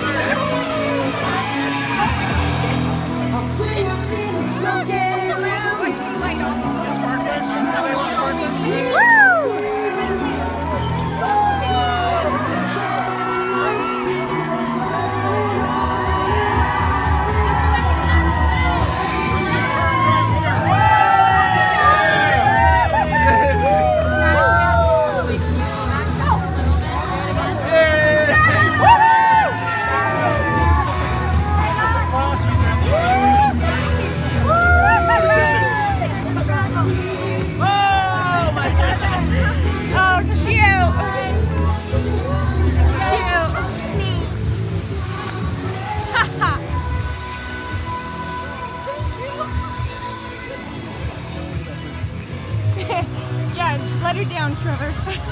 Let her down, Trevor.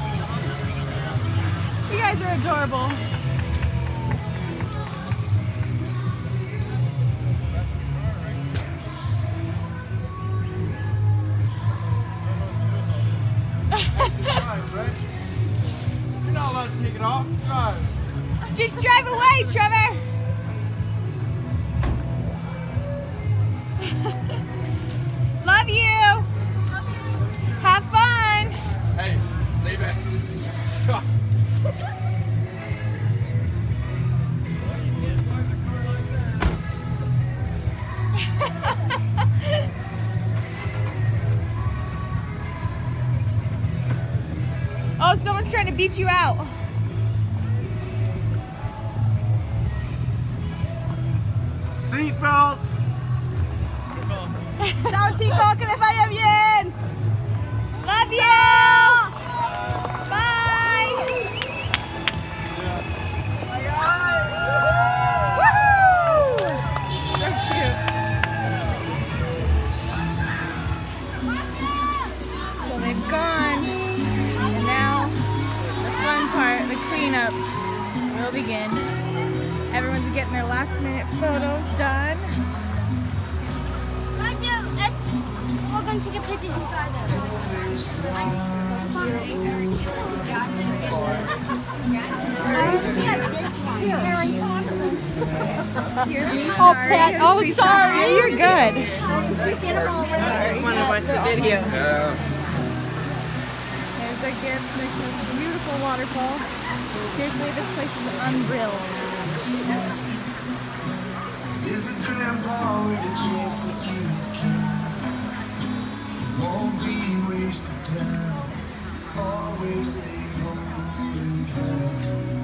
You guys are adorable. You're not allowed to take it off. Drive. Just drive away, Trevor. Love you. Have fun. Hey, leave it. Oh, someone's trying to beat you out. Seatbelt. Ciao chicos, que les vaya bien. Love you. Bye. Woohoo! So cute. So they've gone, and now the fun part, the cleanup, will begin. Everyone's getting their last minute photos done. We're going to take a picture inside them. Oh, Pat. Oh, sorry. You're good. I just want to watch the video. There's a beautiful waterfall. Seriously, this place is unreal. Is it grandpa with a chance that you can? Won't be wasted time. Always leave a moving kind.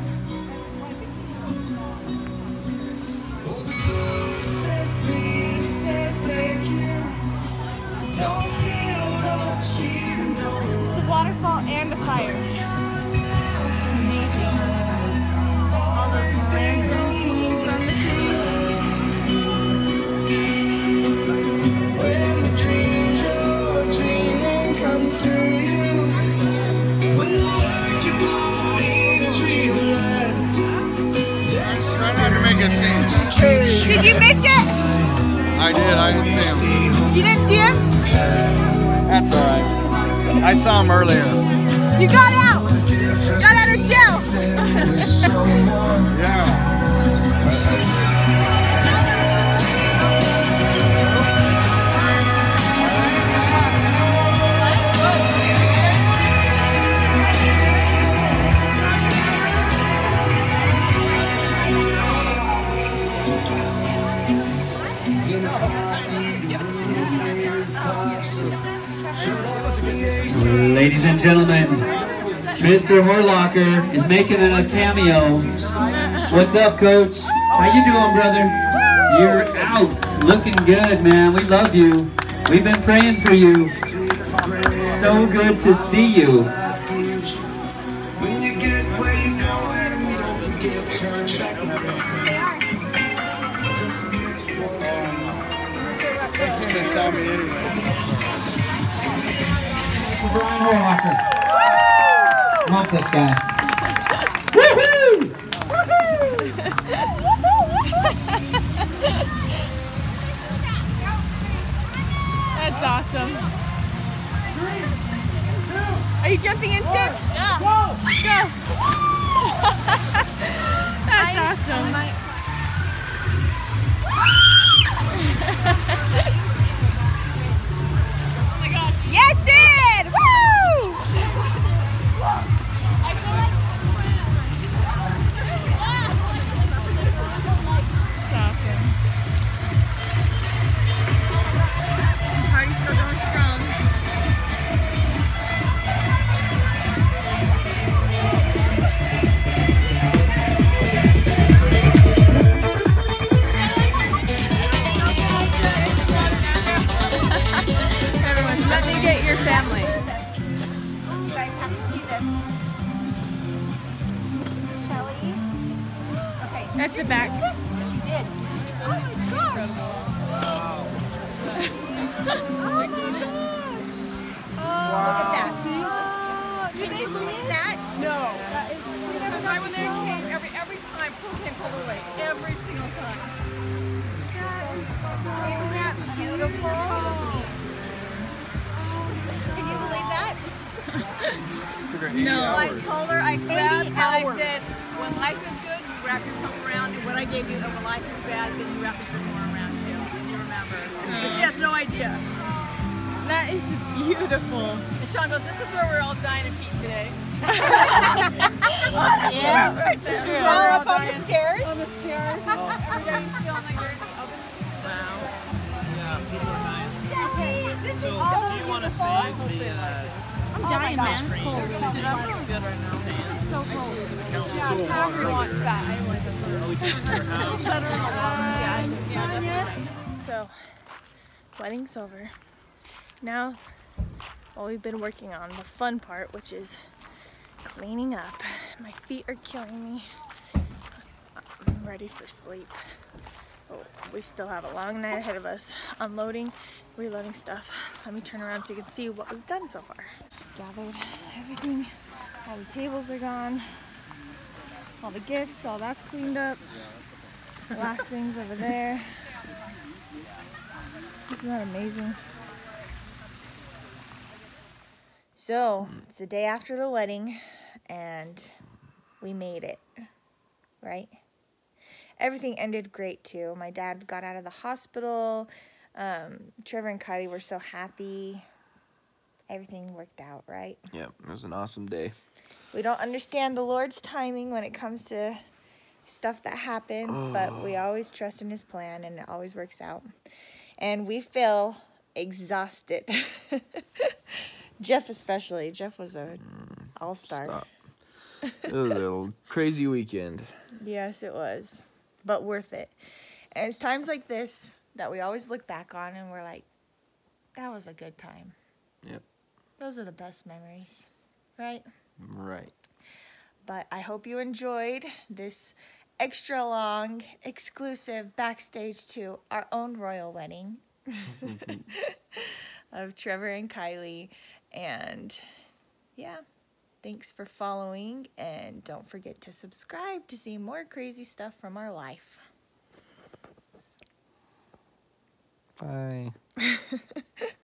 Oh, the dog said please, said thank you. Don't feel what you know. It's a waterfall and a fire. Amazing. All those lanterns hanging from the tree. When the dreams you're dreaming come true, you. When the work you put in is realized. Try not to make a scene. Did you miss it? I did. I didn't see him. You didn't see him? That's all right. I saw him earlier. You got out! Got out of jail! Yeah. Ladies and gentlemen, Mr. Horlacher is making a cameo. What's up, Coach? How you doing, brother? You're out. Looking good, man. We love you. We've been praying for you. So good to see you. When you get where you're going, don't forget to turn back around. They saw me anyway. Brian Horlacher. Love this guy. Woohoo! That's awesome. Are you jumping in, Sim? Yeah. Go! That's awesome. Oh my gosh. Yes, Sid! Woo! That's awesome. Party's still going strong. Everyone, let me get your family. You guys have to see this. Shelly. Okay. That's the back. She did. Oh my gosh. Oh my gosh. Look at that. Can you believe that? No. Every time when they came, every time someone came pulled away. Every single time. Isn't that beautiful? Can you believe that? No. I told her, I grabbed 80 and I hours. said, when life is good, you wrap yourself around it. What I gave you, and when life is bad, then you wrap yourself more around you. And you remember. But she has no idea. That is beautiful. And Sean goes, this is where we're all dying of heat today. Yeah. Right there. All up on the stairs. On the stairs. Every day you feel like you're in the oven. Wow. to save the I'm dying, man. It's cold. Dude, I'm feeling good right now. It's so cold. It's Yeah, so Trevor hard. wants that. Are we taking it to your house? So, wedding's over. Now, well, we've been working on the fun part, which is cleaning up. My feet are killing me. I'm ready for sleep. Oh, we still have a long night ahead of us. Unloading, reloading stuff. Let me turn around so you can see what we've done so far. Gathered everything. All the tables are gone. All the gifts, all that's cleaned up. The last thing's over there. Isn't that amazing? So, it's the day after the wedding, and we made it, right? Everything ended great, too. My dad got out of the hospital. Trevor and Kylie were so happy. Everything worked out, right? Yep, it was an awesome day. We don't understand the Lord's timing when it comes to stuff that happens, but we always trust in His plan, and it always works out. And we feel exhausted. Jeff especially. Jeff was an all-star. Stop. It was a crazy weekend. Yes, it was. But worth it. And it's times like this that we always look back on and we're like, that was a good time. Yep. Those are the best memories, right? Right. But I hope you enjoyed this extra long, exclusive backstage to our own royal wedding of Trevor and Kylie. And yeah, thanks for following, and don't forget to subscribe to see more crazy stuff from our life. Bye.